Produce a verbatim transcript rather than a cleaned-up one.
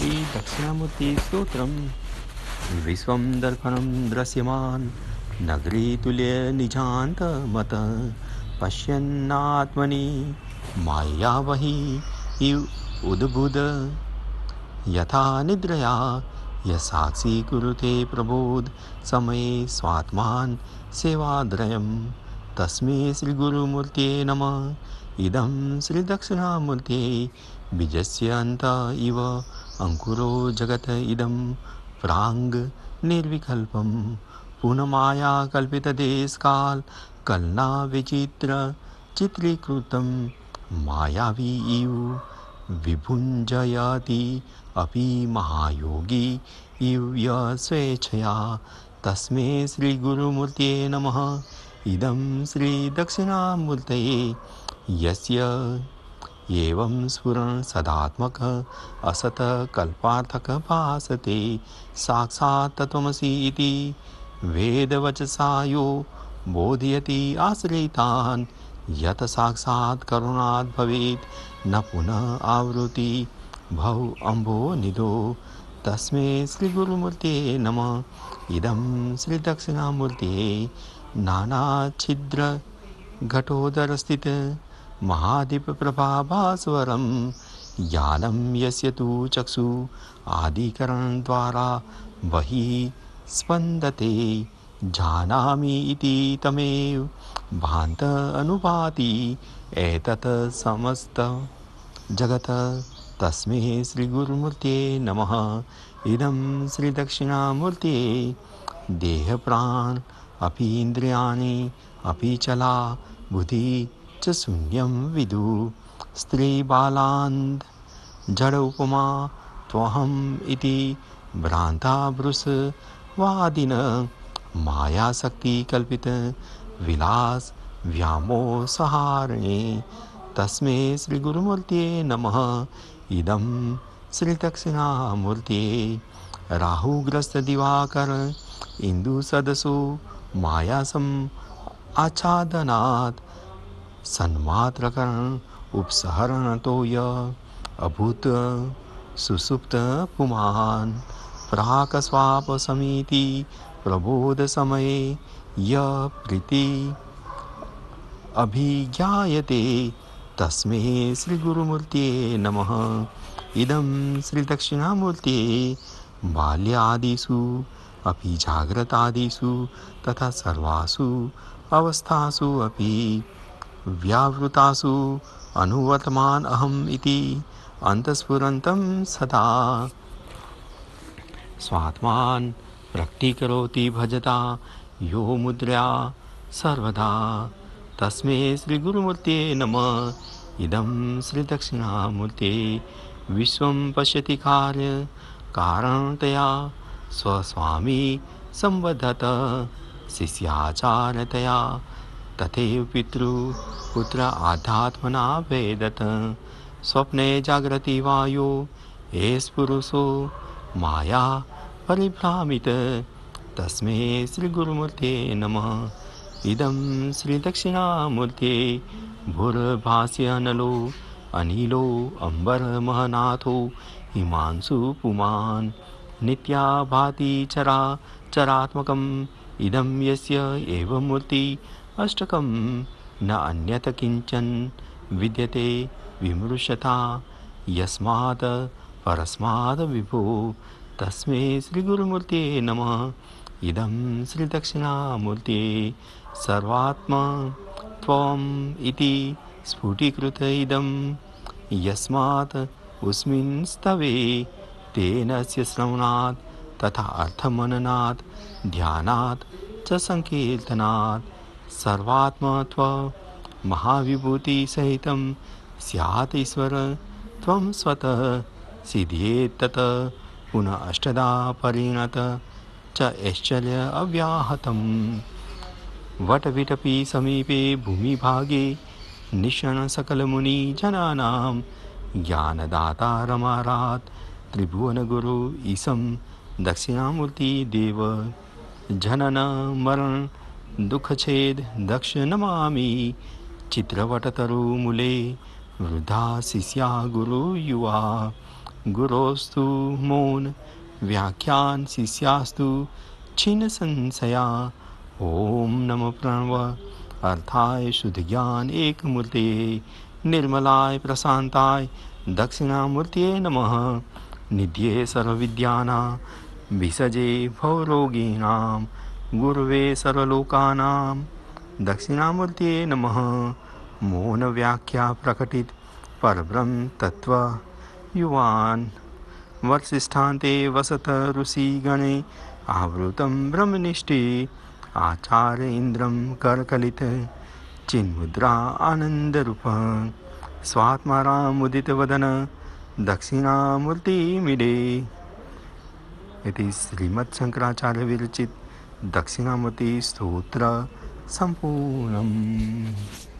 श्रीदक्षिणामूर्तिस्तोत्रम् विश्वं दर्पणं दृश्यमान् नगरीतुल्यनिजान्तमत पश्यन्नात्मनि मायावहि इव उद्बुध यथा निद्रया यसाक्षी कुरुते प्रबोध समये स्वात्मान् सेवाद्रयं तस्मै श्रीगुरुमूर्ते नमः। इदं श्रीदक्षिणामूर्ते बीजस्य अन्त इव अंकुरो जगत इदं प्राङ् निर्विकल्पं पूर्णमाया कल्पितदेशकाल कलना विचित्र चित्रीकृतं मायावी इव विभुञ्जयति अपि महायोगी इव य स्वेच्छया तस्मै श्रीगुरुमूर्ते नमः। इदं श्रीदक्षिणामूर्तये यस्य एवं स्फुरन् सदात्मक असत कल्पार्थक भासते साक्षात् तत्त्वमसि इति वेदवचसा यो बोधयति आश्रितान् यत् साक्षात् करुणात् भवेत् न पुनः आवृत्ति भव अम्भो निधो तस्मै श्रीगुरुमूर्ते नमः। इदं श्रीदक्षिणामूर्ते नानाच्छिद्र घटोदरस्थित महादीपप्रभाभास्वरं ज्ञानं यस्य तु चक्षु आदिकरणद्वारा बहिः स्पन्दते जानामि इति तमेव भान्त अनुभाति एतत् समस्त जगत् तस्मै श्रीगुरुमूर्ते नमः। इदं श्रीदक्षिणामूर्ते देहप्राण अपि इन्द्रियाणि अपि चला बुद्धि च शून्यं विदु स्त्रीबालान्ध जड़ उपमा त्वहम् इति भ्रान्ता ब्रुसवादिन मायाशक्ति कल्पित विलास व्यामोहसहारिणे तस्मै श्रीगुरुमूर्ते नमः। इदं श्रीदक्षिणामूर्ते राहुग्रस्त दिवाकर इंदुसदसो मायासम आच्छादनात् सन्मात्रकरण उपसहरणतो य अभूत सुसुप्त पुमान् प्राकस्वाप समिति प्रबोध समये य प्रीति अभिज्ञायते तस्मै श्रीगुरुमूर्ते नमः। इदं श्रीदक्षिणामूर्ते बाल्यादिषु अपि जाग्रतादिषु तथा सर्वासु अवस्थासु अपि व्यावृतासु अनुवर्तमान अहम् इति अन्तःस्फुरन्तं सदा स्वात्मान् प्रकटीकरोति भजता यो मुद्रया सर्वदा तस्मै श्रीगुरुमूर्ते नमः। इदं श्रीदक्षिणामूर्ते विश्वं पश्यति कार्य कारणतया स्वस्वामी संवदत शिष्याचार्यतया तथैव पितृ पुत्र आध्यात्मना वेदत स्वप्ने जागृति वायो एष पुरुषो माया परिभ्रामित तस्मै श्रीगुरुमूर्ते नमः। इदं श्रीदक्षिणामूर्ते भूर्भास्य अनलो अनिलो अंबर महनाथो हिमांशु पुमान् नित्या भाति चरा चरात्मकम् इदं यस्य एव मूर्ति अष्टकं न अन्यत किंचन विद्यते विमृशता यस्मात् परस्मात् विभो तस्मै श्रीगुरुमूर्ते नमः। इदं श्रीदक्षिणामूर्ते सर्वात्मा त्वम् इति स्फुटीकृत इदं यस्मात् अस्मिन् स्तवे तेन स्य श्रवणात् तथा अर्थमननात् ध्यानात् च संकीर्तनात् सर्वात्मत्व महाविभूति सहितं स्यात् ईश्वर त्वं स्वतः सिद्ध्येत् तत् पुनः अष्टदा परिणत च ऐश्चर्य अव्याहतम् वटविटपि समीपे भूमिभागे निशण सकलमुनि जनानां ज्ञानदातारमारात् त्रिभुवनगुरु ईशं दक्षिणामूर्ति देव जनन मरण दुःखछेद दक्ष नमामि चित्रवटतरुमूले वृद्धा शिष्या गुरु युवा गुरोस्तु मौन व्याख्यान शिष्यास्तु छिन्न संशया। ओम नमो प्रणव अर्थाय शुद्ध ज्ञान एक मूर्ते निर्मलाय प्रशांताय दक्षिणामूर्तये नमः। निध्ये सर्वविद्यानां विसजे भवरोगिणां गुरवे सर्वलोकानां दक्षिणामूर्तये नमः। मौन व्याख्या प्रकटित परब्रह्म तत्व युवान् वर्षिष्ठान्ते वसत ऋषिगणे आवृतं ब्रह्मनिष्ठे आचार्य इन्द्रं करकलित चिन्मुद्रा आनन्दरूप स्वात्मारामुदितवदन दक्षिणामूर्तिमीडे। इति श्रीमद्शङ्कराचार्य विरचित दक्षिणामूर्ति स्तोत्र सम्पूर्णम्।